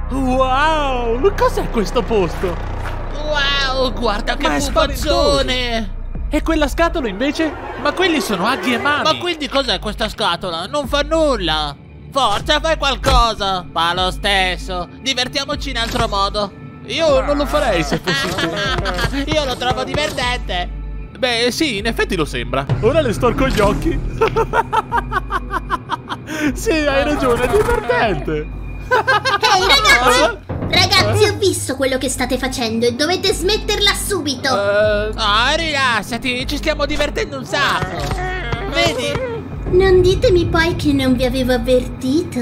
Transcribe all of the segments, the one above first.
Wow, cos'è questo posto? Wow, guarda che Ma è pupazzone! E quella scatola invece? Ma quelli sono aghi e mani. Ma quindi cos'è questa scatola? Non fa nulla! Forza, fai qualcosa! Fa lo stesso! Divertiamoci in altro modo! Io non lo farei se fossi tu. Io lo trovo divertente! Beh, sì, in effetti lo sembra. Ora le storco gli occhi. Sì, hai ragione, è divertente. Ehi ragazzi! Ragazzi, ho visto quello che state facendo e dovete smetterla subito! Ah, rilassati, ci stiamo divertendo un sacco! Vedi? Non ditemi poi che non vi avevo avvertito.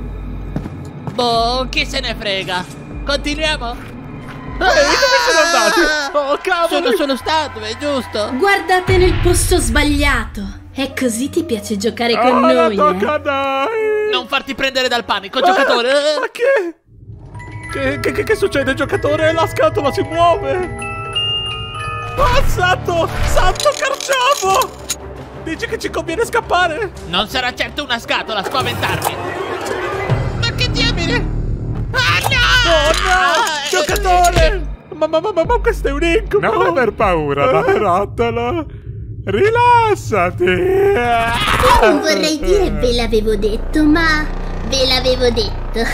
Boh, chi se ne frega? Continuiamo? Dove sono andati? Oh, cavolo! Sono solo statue, giusto? Guardate nel posto sbagliato. E così ti piace giocare con Oh, noi, tocca a noi! Non farti prendere dal panico, giocatore! Ma che? Che succede, giocatore? La scatola si muove! Oh, santo carciofo! Dici che ci conviene scappare? Non sarà certo una scatola a spaventarmi! Ma che diamine! Ah no! Oh no! Giocatore! Ma questo è un incubo! Non aver paura, barattolo! Rilassati! Non vorrei dire ve l'avevo detto, ma ve l'avevo detto.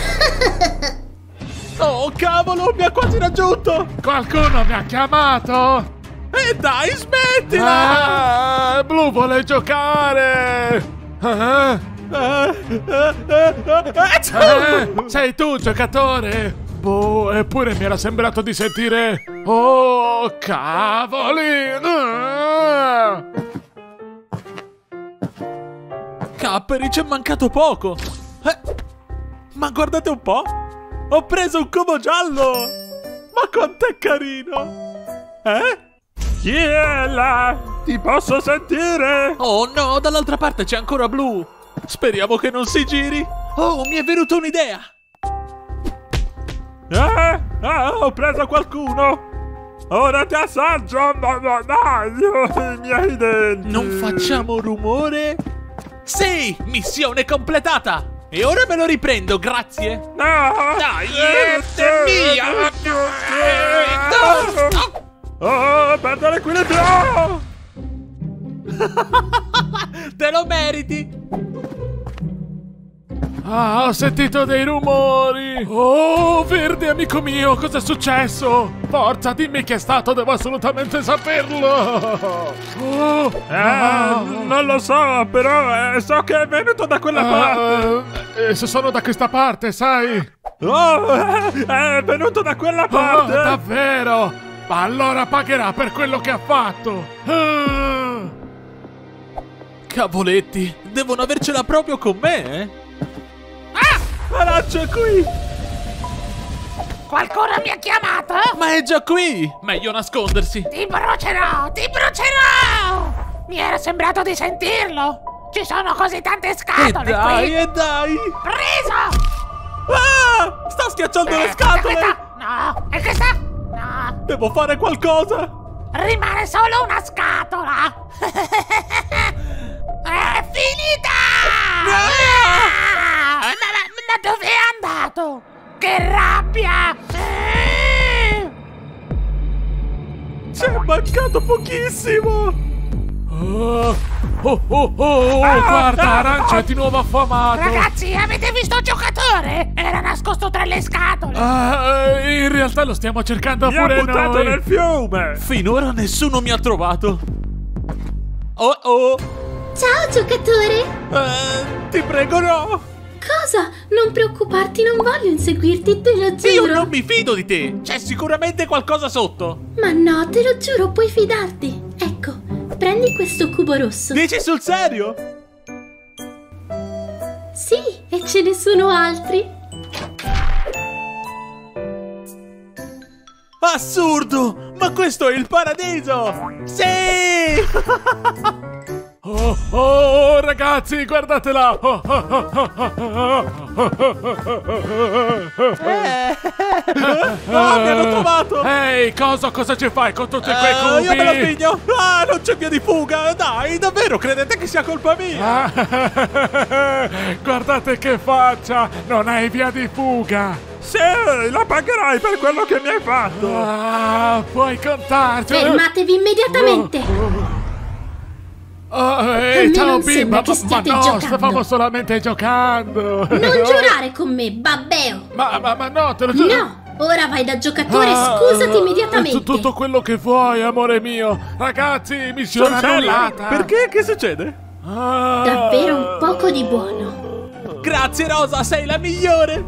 Oh cavolo, mi ha quasi raggiunto! Qualcuno mi ha chiamato! E dai, smettila! Blu vuole giocare! Sei tu, giocatore! Boh, eppure mi era sembrato di sentire... Oh, cavoli! Capperi, ci è mancato poco! Ma guardate un po'! Ho preso un cubo giallo! Ma quanto è carino! Chi è là? Ti posso sentire? Oh no, dall'altra parte c'è ancora Blu! Speriamo che non si giri! Oh, mi è venuta un'idea! Ho preso qualcuno! Ora ti assaggio! Dai, i miei denti! Non facciamo rumore? Sì! Missione completata! E ora me lo riprendo, grazie! No! Dai, mia! Oh, perdo l'equilibrio! Te lo meriti! Ah, ho sentito dei rumori! Oh, Verde, amico mio, cos'è successo? Forza, dimmi che è stato, devo assolutamente saperlo! Oh, non lo so, però so che è venuto da quella parte! Se sono da questa parte, sai? Oh, è venuto da quella parte! Oh, davvero? Ma allora pagherà per quello che ha fatto! Cavoletti, devono avercela proprio con me, eh? Araccio è qui! Qualcuno mi ha chiamato? Ma è già qui! Meglio nascondersi! Ti brucerò! Ti brucerò! Mi era sembrato di sentirlo! Ci sono così tante scatole qui! E dai! Preso! Ah! Sta schiacciando le scatole! No! E questa? No! Devo fare qualcosa! Rimane solo una scatola! È finita! Ma dove è andato? Che rabbia! Ci è mancato pochissimo! Guarda, Arancia è di nuovo affamato! Ragazzi, avete visto il giocatore? Era nascosto tra le scatole! In realtà lo stiamo cercando pure Mi ha buttato noi! nel fiume! Finora nessuno mi ha trovato! Oh! Ciao giocatore! Ti prego no! Cosa? Non preoccuparti, non voglio inseguirti, te lo giuro! Io non mi fido di te! C'è sicuramente qualcosa sotto! Ma no, te lo giuro, puoi fidarti! Ecco, prendi questo cubo rosso! Dici sul serio? Sì, e ce ne sono altri! Assurdo! Ma questo è il paradiso! Sì! Oh, ragazzi, guardatela! Mi hanno trovato! Ehi, cosa ci fai con tutti quei cubi? Io me lo piglio! Ah, non c'è via di fuga! Dai, davvero credete che sia colpa mia? Guardate che faccia! Non hai via di fuga! Sì, la pagherai per quello che mi hai fatto. Ah, puoi contarci. Fermatevi immediatamente! me Ciao non bimba, sembra che ma stiate no, giocando. stavamo solamente giocando. Non giurare con me, babbeo! Ma no, te lo giuro. No! Ora vai da giocatore, scusati immediatamente! Tutto quello che vuoi, amore mio. Ragazzi, missione Sono serio? annullata. Perché? Che succede? Davvero un poco di buono. Grazie Rosa, sei la migliore.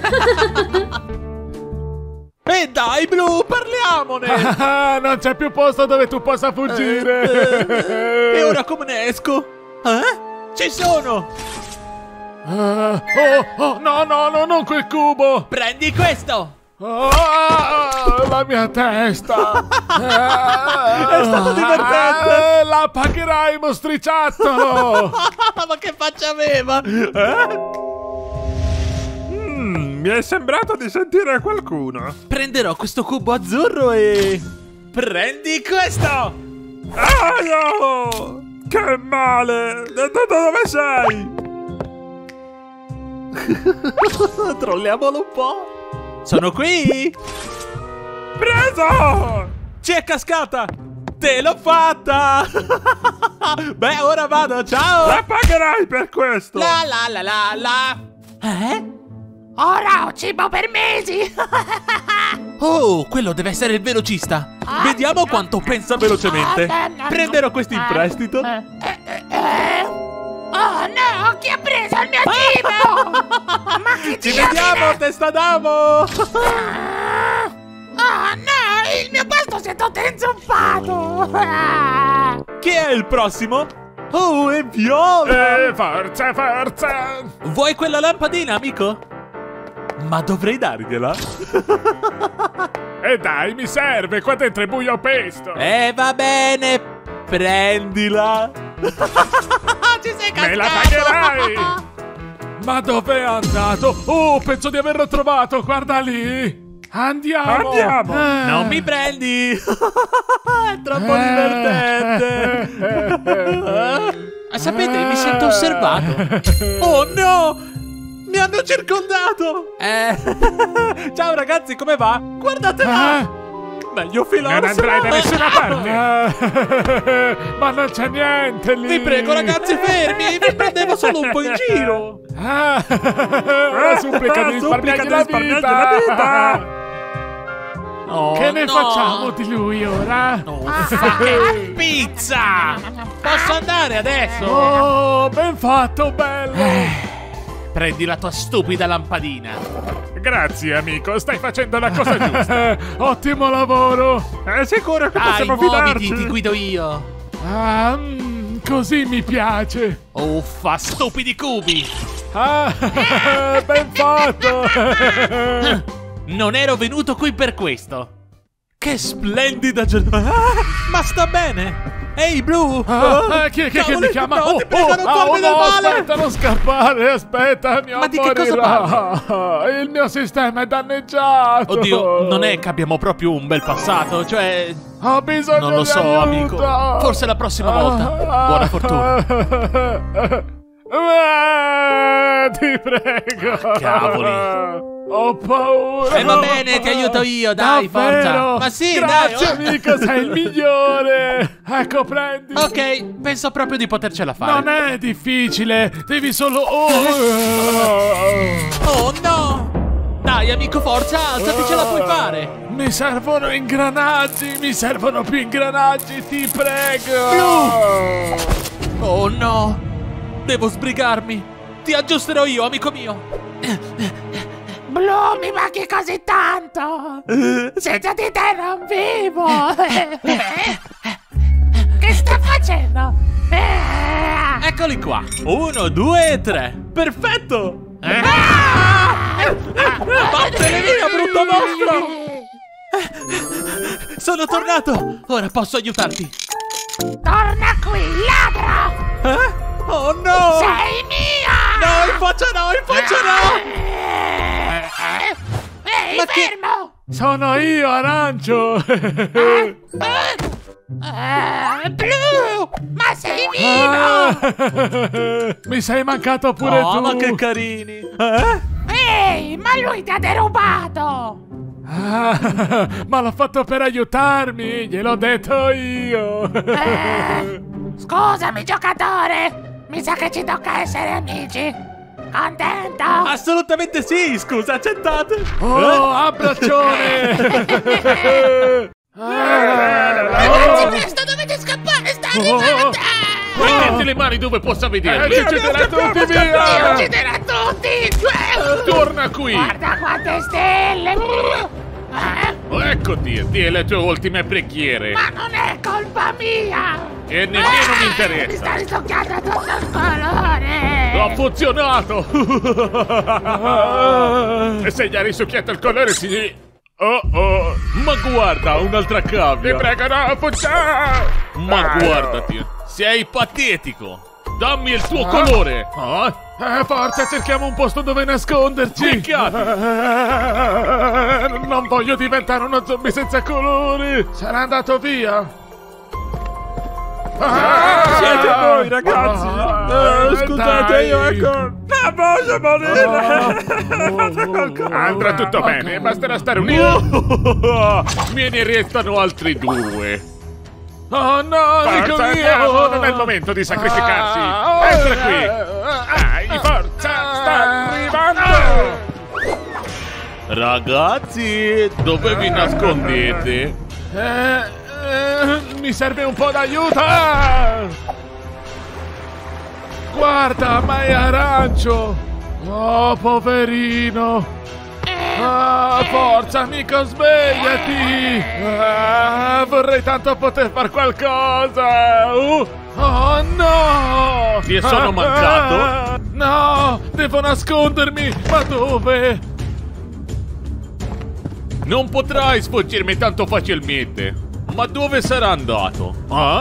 E dai Blu, parliamone. Non c'è più posto dove tu possa fuggire. E ora come ne esco? Ci sono. No, non quel cubo. Prendi questo. La mia testa. È stato divertente. La pagherai, mostriciattolo. Ma che faccia aveva? Mi è sembrato di sentire qualcuno. Prenderò questo cubo azzurro e... Prendi questo! Aio! Che male! Dove sei? Trolliamolo un po'. Sono qui! Preso! Ci è cascata! Te l'ho fatta! Beh, ora vado, ciao! La pagherai per questo! La. Ora ho cibo per mesi! Oh, quello deve essere il velocista. Vediamo quanto pensa velocemente. Prenderò questo in prestito. Oh no, chi ha preso il mio cibo? Ma che Ci vediamo, testa d'amo! Oh no, il mio pasto si è tutto inzuppato! Chi è il prossimo? Oh, è Viola! Forza! Vuoi quella lampadina, amico? Ma dovrei dargliela? E dai, mi serve, qua dentro è buio pesto. Va bene, prendila! Ci sei cascato! Me la pagherai! Ma dov'è andato? Oh, penso di averlo trovato, guarda lì! Andiamo! Non mi prendi! È troppo divertente! Sapete, mi sento osservato! Oh no! Mi hanno circondato! Ciao ragazzi, come va? Guardate là! Meglio filarsela! Non andrai da nessuna parte! Ma non c'è niente lì! Vi prego ragazzi, fermi! Vi prendevo solo un po' in giro! Supplica di risparmiargli la vita! Oh, Che ne facciamo di lui ora? Pizza! Posso andare adesso? Oh, ben fatto, bello! Prendi la tua stupida lampadina. Grazie, amico, stai facendo la cosa giusta. Ottimo lavoro. È sicuro che possiamo muoviti, fidarci? ti guido io. Così mi piace. Uffa, stupidi cubi. Ben fatto. Non ero venuto qui per questo. Che splendida giornata. Ma sta bene. Ehi, Blu! Chi mi chiama? No, ti prego, non farmi del male! Aspetta, non scappare, aspetta, mio Ma di che cosa parli? Il mio sistema è danneggiato! Oddio, non è che abbiamo proprio un bel passato, cioè... Ho bisogno Non lo di so, aiuto. amico. Forse la prossima volta. Buona fortuna. Ti prego! Cavoli. Ho paura! Va bene, ti aiuto io, dai, Davvero? forza! Ma sì, Grazie, dai! amico, sei il migliore! Ecco, prendi! Ok, penso proprio di potercela fare. Non è difficile, devi solo... Oh no! Dai, amico, forza, alzati, ce la puoi fare! Mi servono ingranaggi, mi servono più ingranaggi, ti prego! Oh no! Devo sbrigarmi! Ti aggiusterò io, amico mio! Blu, mi manchi così tanto! Senza di te non vivo! Che sta facendo? Eccoli qua! 1, 2 e 3! Perfetto! Vattene via, brutto mostro! Sono tornato! Ora posso aiutarti! Torna qui, ladro! Oh no! Sei mia! No, in faccia no, in faccia no! Ehi, Ma che- fermo! Sono io, Arancio! Blu! Ma sei vivo! Mi sei mancato pure tu! Ma che carini! Ehi, ma lui ti ha derubato! Ah, ma l'ho fatto per aiutarmi, gliel'ho detto io. Scusami, giocatore! Mi sa che ci tocca essere amici! Contento? Assolutamente sì, scusa, accettate. Oh, abbraccione! Ragazzi, presto, dovete scappare, sta arrivando! Mettete le mani dove possa vedermi. Ci ucciderà tutti, Ci via! ucciderà tutti! Torna qui! Guarda quante stelle! Eccoti, di le tue ultime preghiere. Ma non è colpa mia! E nemmeno mi Mi interessa. sta risucchiando tutto il colore! Ha funzionato! E se gli ha risucchiato il colore si... Oh oh! Ma guarda, un'altra cavia. Ti prego, no, funziona! Ma guardati, sei patetico. Dammi il tuo Ah. colore. Forza, cerchiamo un posto dove nasconderci! Picchiate. Non voglio diventare uno zombie senza colori! Sarà andato via! Siete voi, ragazzi. Scusate, dai. io ecco. Non voglio morire. Andrà tutto bene, basterà stare unito! Me ne restano altri due! Oh no, amico Forza, mio! andiamo, Non è il momento di sacrificarsi! Entra qui! Dai, forza, sta arrivando! Ragazzi, dove vi nascondete? Mi serve un po' d'aiuto! Guarda, ma è arancio! Oh, poverino! Forza, amico, svegliati! Vorrei tanto poter far qualcosa! Oh no! Ti sono mancato? No! Devo nascondermi! Ma dove? Non potrai sfuggirmi tanto facilmente. Ma dove sarà andato?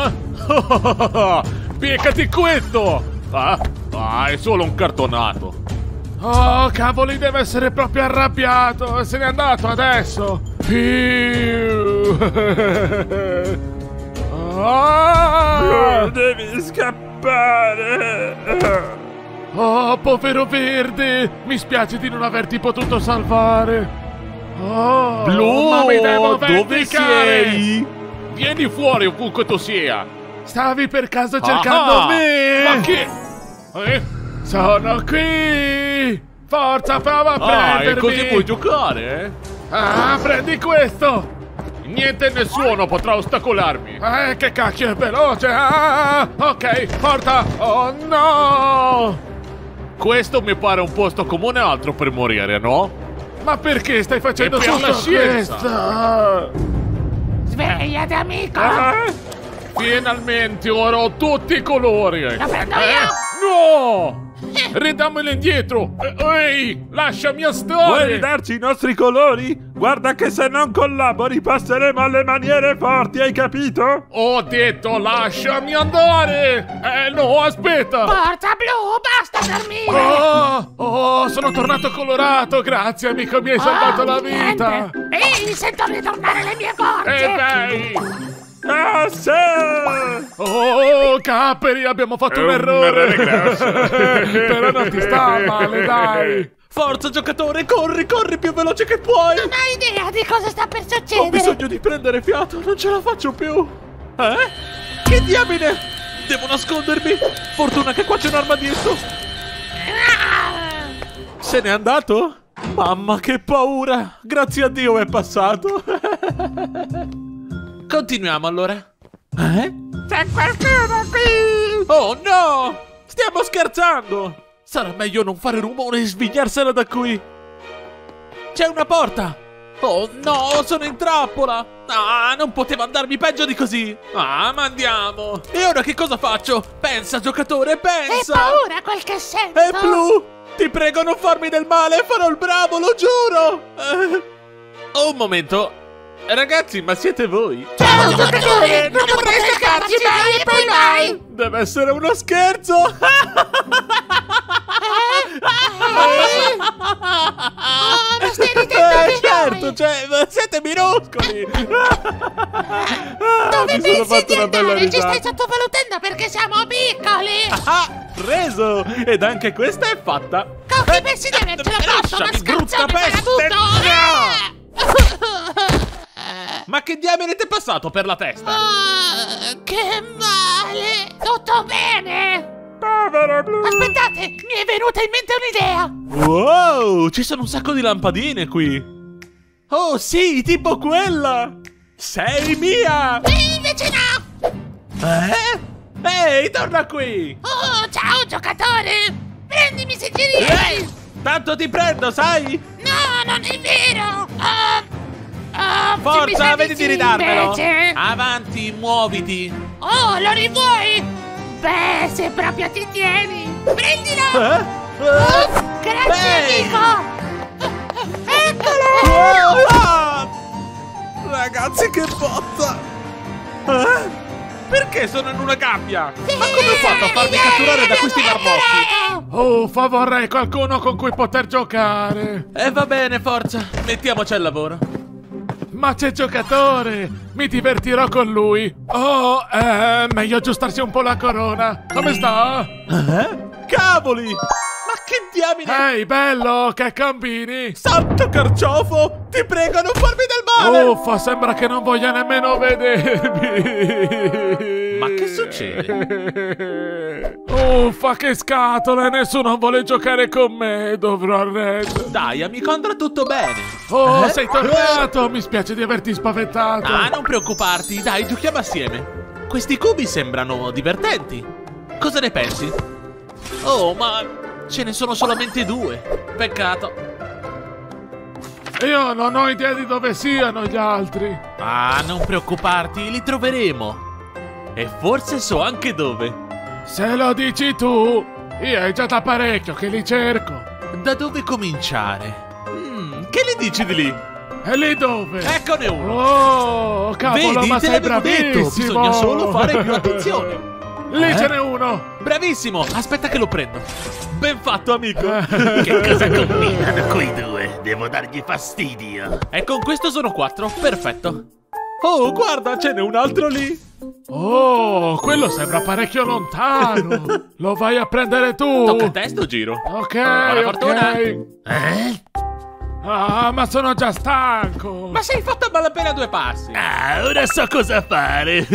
Piegati questo! È solo un cartonato. Oh, cavoli, deve essere proprio arrabbiato! Se n'è andato adesso! Devi scappare. Oh, povero Verde! Mi spiace di non averti potuto salvare! Oh, Blu, ma mi devo dove vendicare! sei? Vieni fuori ovunque tu sia! Stavi per caso cercando me? Ma che? Sono qui! Forza, prova a E prendermi! così puoi giocare, Prendi questo! Niente e nessuno potrà ostacolarmi! Che cacchio è veloce! Ok, forza! Oh no! Questo mi pare un posto come un altro per morire, no? Ma perché stai facendo È per tutto la scienza. questo? Svegliati, amico! Finalmente ora ho tutti i colori! Lo prendo io! No! Ridammelo indietro! Ehi, lasciami stare! Vuoi ridarci i nostri colori? Guarda che se non collabori passeremo alle maniere forti, hai capito? Ho detto lasciami andare! No, aspetta! Forza, Blu, basta dormire! Oh, sono tornato colorato! Grazie, amico, mi hai salvato la vita! Niente. Ehi, sento ritornare le mie forze! Dai! Sì! Oh, Caperi, abbiamo fatto un errore! Però non ti sta male, dai! Forza, giocatore, corri, corri più veloce che puoi! Non hai idea di cosa sta per Ho succedere! bisogno di prendere fiato, non ce la faccio più! Che diamine! Devo nascondermi! Fortuna che qua c'è un armadillo! Se n'è andato? Mamma, che paura! Grazie a Dio è passato! Continuiamo allora. C'è qualcuno qui! Oh no! Stiamo scherzando! Sarà meglio non fare rumore e svegliarsela da qui! C'è una porta! Oh no, sono in trappola! Non poteva andarmi peggio di così! Ma andiamo! E ora che cosa faccio? Pensa, giocatore, Hai pensa! paura quel che sento! E Blu! Ti prego, non farmi del male! Farò il bravo, lo giuro! Un momento! Ragazzi, ma siete voi? Ciao, giocatore! Non potrei staccarci mai e poi mai! Deve essere uno scherzo! Ma stai ridendo di certo, noi! cioè, siete minuscoli! Dove Mi sono pensi fatto di una bella andare? Ci stai risata. sottovalutando perché siamo piccoli! Preso! Ed anche questa è fatta! Chi pensi di avercela fatto? Ma Lasciami, brutta scherzate, peste! tutto! Ma che diamine ti è passato per la testa? Che male! Tutto bene? Povero Blu! Aspettate, mi è venuta in mente un'idea! Wow, ci sono un sacco di lampadine qui. Oh sì, tipo quella. Sei mia! Invece no! Ehi, torna qui! Oh, ciao giocatore! Prendimi se ci riesci! Tanto ti prendo, sai? No, non è vero! se mi Forza, servi vedi di sì, ridarmelo! invece. Avanti, muoviti! Oh, lo rivuoi? Beh, se proprio ti tieni! Prendilo! Grazie, Ehi! amico! Eccolo! Ah! Ragazzi, che botta! Perché sono in una gabbia? Ma come ho fatto a farmi catturare da questi marmocchi? Uffa, vorrei qualcuno con cui poter giocare. Va bene, forza, mettiamoci al lavoro. Ma c'è giocatore! Mi divertirò con lui! Oh, meglio aggiustarsi un po' la corona! Come sta? Cavoli! Ma che diamine! Ehi, bello, che combini? Santo carciofo! Ti prego, non farmi del male! Uffa, sembra che non voglia nemmeno vedermi! Ma che succede? Uffa, che scatole! Nessuno vuole giocare con me! Dovrò arrendere! Dai, amico, andrà tutto bene! Oh, sei tornato! Mi spiace di averti spaventato! Ah, non preoccuparti, dai, giochiamo assieme! Questi cubi sembrano divertenti! Cosa ne pensi? Oh, ma ce ne sono solamente 2! Peccato! Io non ho idea di dove siano gli altri! Ah, non preoccuparti, li troveremo! E forse so anche dove! Se lo dici tu, io è già da parecchio che li cerco! Da dove cominciare? Che ne dici di lì? E lì dove? Eccone uno! Oh, cavolo, Vedi, ma te sei l'avevo detto, bravissimo! bisogna solo fare più attenzione! Lì ce n'è uno! Bravissimo! Aspetta che lo prendo! Ben fatto, amico! Che cosa combinano quei due? Devo dargli fastidio. E con questo sono 4, perfetto! Oh, guarda, ce n'è un altro lì! Oh, quello sembra parecchio lontano! Lo vai a prendere tu! Tocca a te sto giro! Ok, Buona fortuna. ok! Ah, ma sono già stanco! Ma sei fatto a malapena 2 passi! Ah, ora so cosa fare.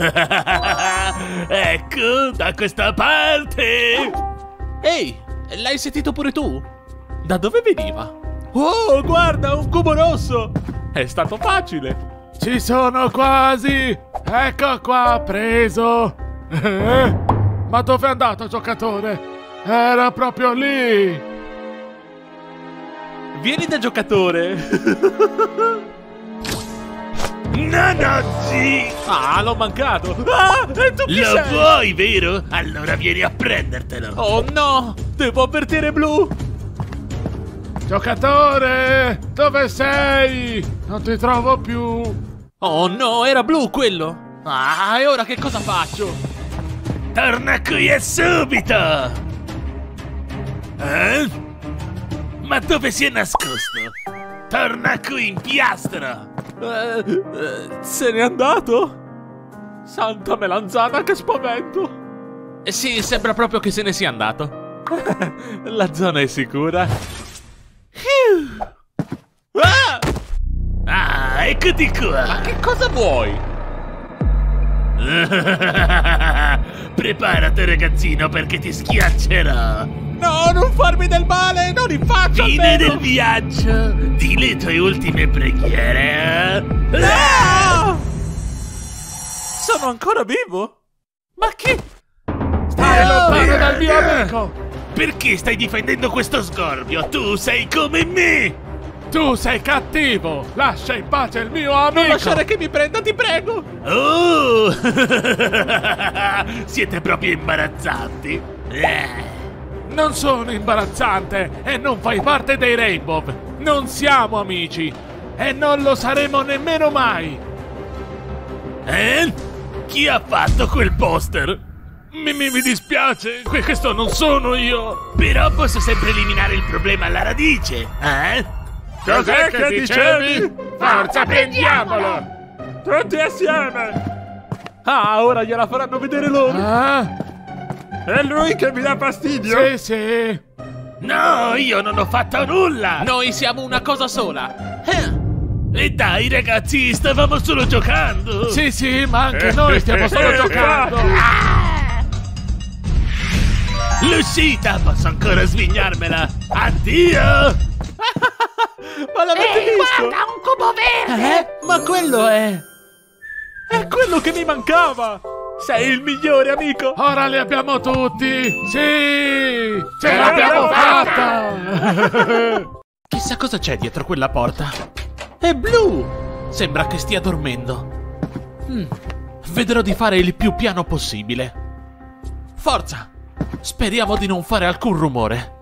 Ecco, da questa parte. Ehi, l'hai sentito pure tu? Da dove veniva? Oh, guarda, un cubo rosso! È stato facile! Ci sono quasi! Ecco qua, preso! Ma dove è andato, giocatore? Era proprio lì! Vieni da giocatore! No, sì. Ah, l'ho mancato! Ah, e tu chi Lo sei? vuoi, vero? Allora vieni a prendertelo. Oh no! Devo avvertire Blu! Giocatore! Dove sei? Non ti trovo più! Oh no, era Blu quello! Ah, e ora che cosa faccio? Torna qui e subito. Ma dove si è nascosto? Torna qui in piastra. Se n'è andato? Santa melanzana, che spavento! Sì, sembra proprio che se ne sia andato. La zona è sicura. Ah! Ah, eccoti qua. Ma che cosa vuoi? Preparati, ragazzino, perché ti schiaccerò. No, non farmi del male! Non in faccia Fine almeno! del viaggio. Di le tue ultime preghiere. No! Sono ancora vivo? Ma che... Stai lontano dal mio amico! Perché stai difendendo questo sgorbio? Tu sei come me. Tu sei cattivo! Lascia in pace il mio amico! Non lasciare che mi prenda, ti prego! Oh! Siete proprio imbarazzanti. Non sono imbarazzante e non fai parte dei Rainbow! Non siamo amici! E non lo saremo nemmeno mai! Chi ha fatto quel poster? Mi dispiace, questo non sono io! Però posso sempre eliminare il problema alla radice, Cos'è che dicevi? Forza, prendiamolo! Tutti assieme! Ah, ora gliela faranno vedere loro! Ah? È lui che mi dà fastidio! Sì, sì! No, io non ho fatto nulla! Noi siamo una cosa sola. E dai ragazzi, stavamo solo giocando! Sì, ma anche noi stiamo solo giocando. L'uscita, posso ancora svignarmela! Addio! Ma l'avete visto? Guarda, un cubo verde! Ma quello è quello che mi mancava! Sei il migliore, amico! Ora li abbiamo tutti! Sì! Ce l'abbiamo fatta! Chissà cosa c'è dietro quella porta. È blu! Sembra che stia dormendo. Vedrò di fare il più piano possibile. Forza! Speriamo di non fare alcun rumore.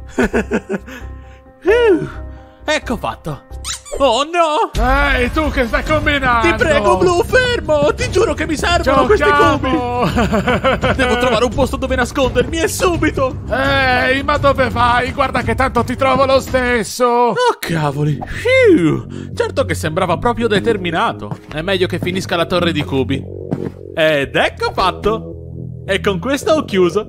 Ecco fatto. Oh no! Ehi, tu che stai combinando? Ti prego, Blu, fermo! Ti giuro che mi servono questi cubi! Devo trovare un posto dove nascondermi e subito! Ehi, ma dove vai? Guarda che tanto ti trovo lo stesso! Oh, cavoli! Certo che sembrava proprio determinato. È meglio che finisca la torre di cubi. Ed ecco fatto! E con questo ho chiuso.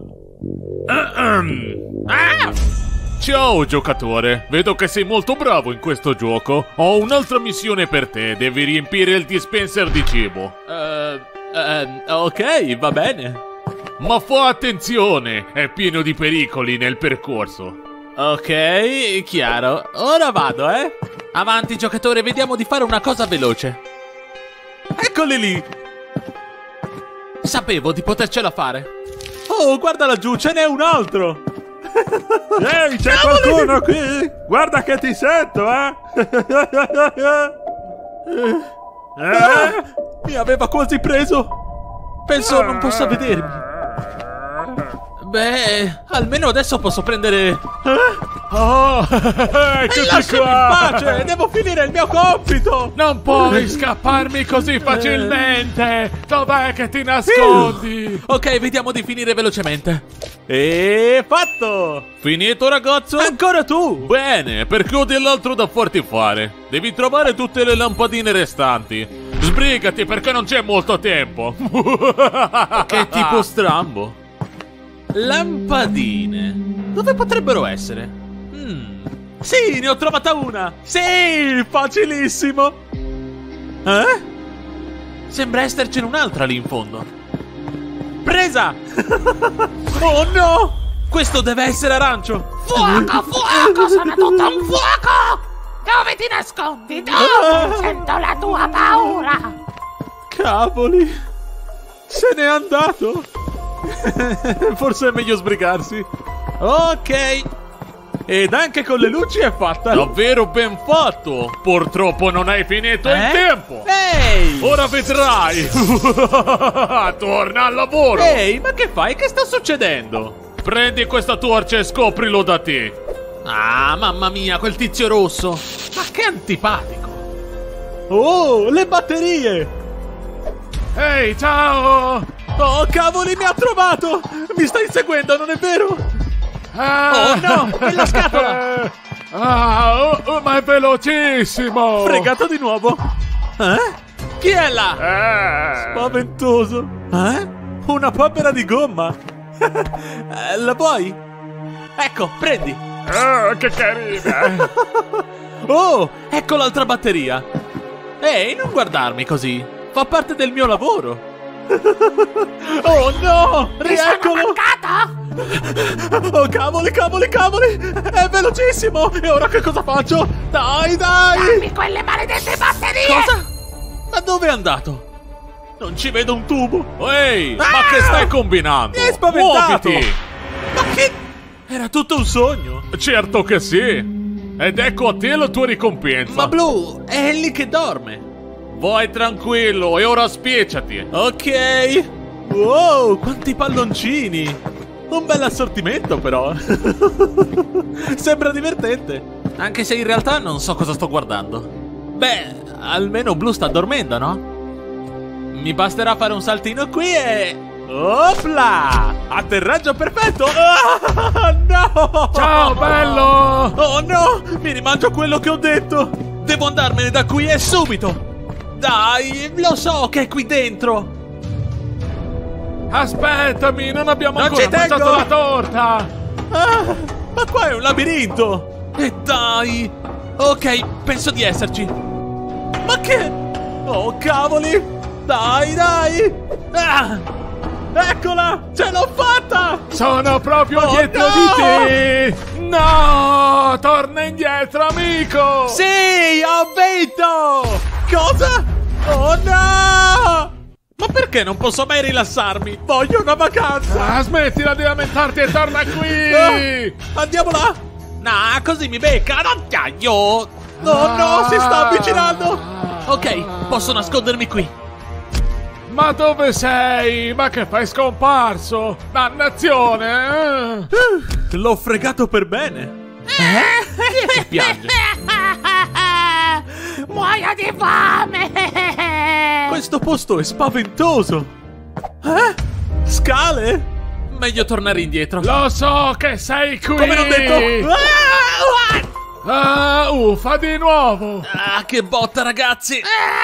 Ciao giocatore, vedo che sei molto bravo in questo gioco. Ho un'altra missione per te, devi riempire il dispenser di cibo. Ok, va bene. Ma fa attenzione, è pieno di pericoli nel percorso. Ok, chiaro. Ora vado, Avanti giocatore, vediamo di fare una cosa veloce. Eccoli lì! Sapevo di potercela fare. Oh, guarda laggiù, ce n'è un altro! Ehi, c'è qualcuno qui? Guarda che ti sento, Mi aveva quasi preso. Penso non possa vedermi. Beh, almeno adesso posso prendere... Oh, Lasciami in pace, devo finire il mio compito. Non puoi scapparmi così facilmente. Dov'è che ti nascondi? Ok, vediamo di finire velocemente. E fatto! Finito ragazzo? Ancora tu! Bene, perché ho dell'altro da farti fare. Devi trovare tutte le lampadine restanti. Sbrigati perché non c'è molto tempo. Che tipo strambo. Lampadine. Dove potrebbero essere? Sì, ne ho trovata una. Sì, facilissimo. Sembra essercene un'altra lì in fondo. Presa! Oh no! Questo deve essere arancio. Fuoco, fuoco, sono tutto un fuoco! Dove ti nascondi? Dove? Sento la tua paura! Cavoli! Se n'è andato! Forse è meglio sbrigarsi. Ok. Ed anche con le luci è fatta. Davvero ben fatto. Purtroppo non hai finito il tempo. Ehi! Ora vedrai. Torna al lavoro. Ehi, ma che fai? Che sta succedendo? Prendi questa torcia e scoprilo da te. Ah, mamma mia, quel tizio rosso. Ma che antipatico. Oh, le batterie. Ehi, ciao. Oh, cavoli, mi ha trovato. Mi stai inseguendo, non è vero? Oh no, è la scatola. Ma è velocissimo. Fregato di nuovo. Chi è là? Spaventoso. Una papera di gomma. La vuoi? Ecco, prendi. Che carina. Oh, ecco l'altra batteria. Ehi, non guardarmi così. Fa parte del mio lavoro. Oh no, rieccolo. Oh cavoli, cavoli, cavoli. È velocissimo. E ora che cosa faccio? Dai, dai. Dammi quelle maledette batterie. Cosa? Ma dove è andato? Non ci vedo un tubo. Ehi, ma che stai combinando? Mi hai spaventato. Muoviti. Ma che... Era tutto un sogno. Certo che sì. Ed ecco a te la tua ricompensa. Ma Blu, è lì che dorme. Vai tranquillo e ora spiecciati. Ok. Wow, quanti palloncini. Un bel assortimento però. Sembra divertente. Anche se in realtà non so cosa sto guardando. Beh, almeno Blu sta dormendo, no? Mi basterà fare un saltino qui e... Opla! Atterraggio perfetto! Oh, no! Ciao, bello! Oh no! Mi rimangio quello che ho detto! Devo andarmene da qui e subito! Dai, lo so che è qui dentro! Aspettami, non abbiamo Non ancora ci tengo! mangiato la torta! Ma qua è un labirinto! E dai! Ok, penso di esserci. Ma che... Oh, cavoli! Dai, dai! Ah! Eccola! Ce l'ho fatta! Sono proprio dietro di te! No! Torna indietro, amico! Sì, ho vinto! Cosa? Oh no! Ma perché non posso mai rilassarmi? Voglio una vacanza! Smettila di lamentarti e torna qui! Andiamo là! Nah, così mi becca! Non taglio! Oh no, si sta avvicinando! Ok, posso nascondermi qui. Ma dove sei? Ma che fai scomparso? Dannazione! L'ho fregato per bene. Chi è che piange? Muoio di fame! Questo posto è spaventoso. Scale? Meglio tornare indietro. Lo so che sei qui! Come non detto? Uffa di nuovo! Ah, che botta, ragazzi!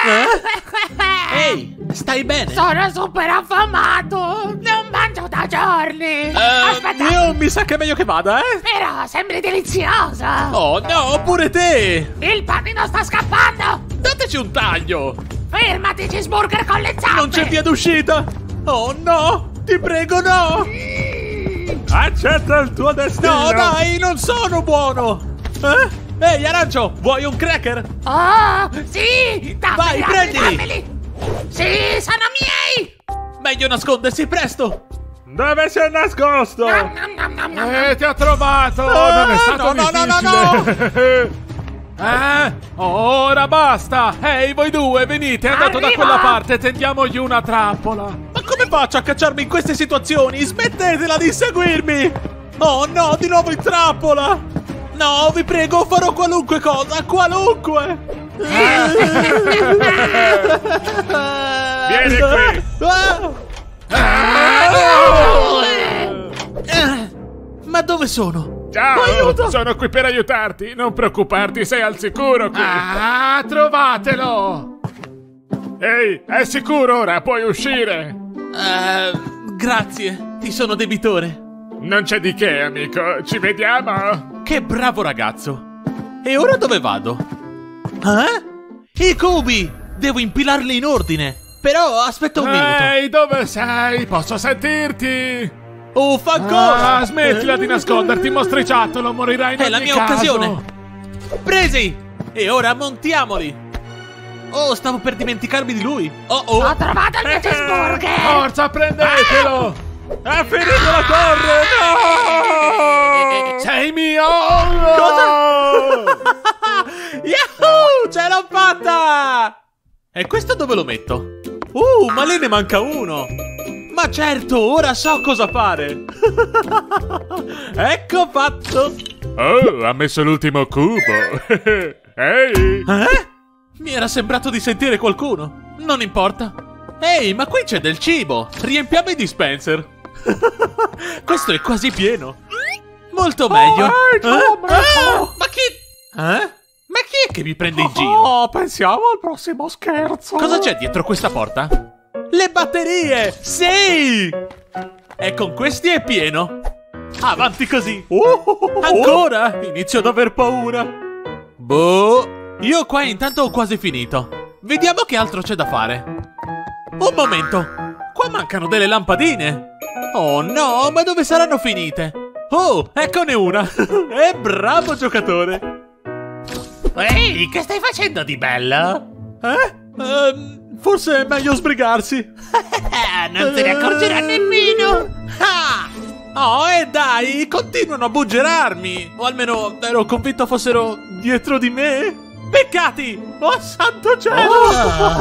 Ehi, stai bene? Sono super affamato! Non mangio da giorni! Aspetta! Io mi sa che è meglio che vada, Però sembri deliziosa! Oh no, pure te! Il panino sta scappando! Dateci un taglio! Fermati, cheeseburger con le zampe! Non c'è via d'uscita! Oh no! Ti prego, no! Accetta il tuo destino. No, dai, non sono buono! Ehi, Arancio, vuoi un cracker? Oh, sì! Vai, prendili! Dammeli! Sì, sono miei! Meglio nascondersi, presto! Dove sei nascosto? Nom, nom, nom, nom, nom. Ti ho trovato! Non è stato no, difficile! Ora basta! Ehi, voi due, venite! Andate da Arrivo! quella parte, tendiamogli una trappola! Ma come faccio a cacciarmi in queste situazioni? Smettetela di seguirmi! Oh no, di nuovo in trappola! No, vi prego, farò qualunque cosa, qualunque! Vieni qui! Ma dove sono? Ciao! Aiuto! Sono qui per aiutarti! Non preoccuparti, sei al sicuro qui! Trovatelo! Ehi, è sicuro ora? Puoi uscire! Grazie, ti sono debitore. Non c'è di che, amico. Ci vediamo! Che bravo ragazzo! E ora dove vado? I cubi! Devo impilarli in ordine! Però aspetta un minuto! Ehi, dove sei? Posso sentirti? Uffa ancora! Smettila di nasconderti, mostriciattolo, morirai in È ogni la mia caso. occasione! Presi! E ora montiamoli! Oh, stavo per dimenticarmi di lui! Oh! Ho trovato il mio cheeseburger! Forza, prendetelo! Ha finito la torre! No! Sei mio! Yahoo! Ce l'ho fatta! E questo dove lo metto? Ma lì ne manca uno! Ma certo, ora so cosa fare! Ecco fatto! Oh, ha messo l'ultimo cubo! Ehi! Mi era sembrato di sentire qualcuno! Non importa! Ehi, ma qui c'è del cibo! Riempiamo i dispenser! Questo è quasi pieno! Molto meglio! Ma chi... Ma chi è che mi prende in giro? Oh, pensiamo al prossimo scherzo. Cosa c'è dietro questa porta? Le batterie! Sì! E con questi è pieno! Avanti così! Ancora? Inizio ad aver paura! Boh! Io qua intanto ho quasi finito! Vediamo che altro c'è da fare! Un momento! Qua mancano delle lampadine! Oh no, ma dove saranno finite? Oh, eccone una! Bravo giocatore! Ehi, che stai facendo di bello? Forse è meglio sbrigarsi! Non se ne accorgerà nemmeno! Oh, e dai, continuano a buggerarmi! O almeno ero convinto fossero dietro di me! Peccati! Oh, santo cielo!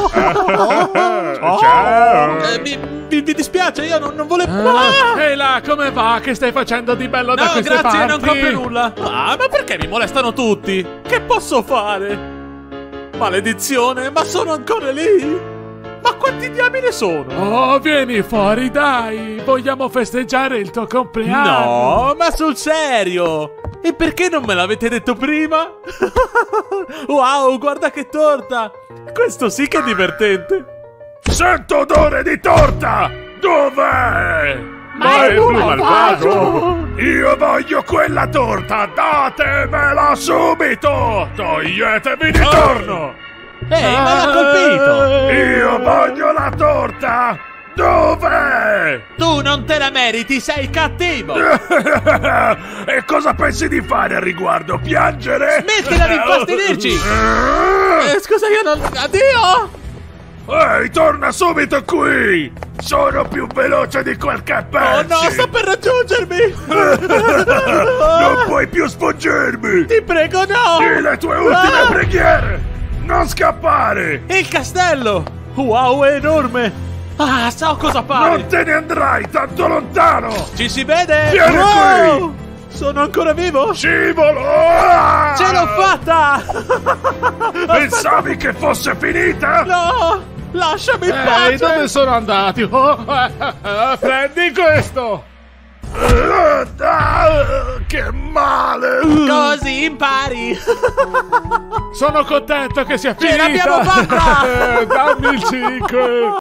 Ciao! Mi dispiace, io non volevo... Ehi là, come va? Che stai facendo di bello da No, queste grazie, parti? non compro nulla! Ma perché mi molestano tutti? Che posso fare? Maledizione, ma sono ancora lì? Ma quanti diamine sono? Oh, vieni fuori, dai! Vogliamo festeggiare il tuo compleanno! No, ma sul serio! E perché non me l'avete detto prima? Wow, guarda che torta! Questo sì che è divertente! Sento odore di torta! Dov'è? Ma è più malvagio! Io voglio quella torta, datemela subito! Toglietevi di torno! Ehi, me l'ha colpito! Io voglio la torta! Dov'è? Tu non te la meriti, sei cattivo! E cosa pensi di fare al riguardo? Piangere? Smettila di infastidirci! Scusa, io non... Addio! Ehi, torna subito qui! Sono più veloce di quel che Oh pensi! no, sta per raggiungermi! Non puoi più sfuggermi! Ti prego, no! Di le tue ultime preghiere! Non scappare! Il castello! Wow, è enorme! Ah, so cosa fare! Non te ne andrai tanto lontano! Ci si vede! Vieni qui! Sono ancora vivo? Scivolo! Ce l'ho fatta! Pensavi che fosse finita? No! Lasciami in Ehi, pace! dove sono andati? Prendi questo! Che male! Così impari! Sono contento che sia Ce finita! l'abbiamo fatta! Dammi il 5!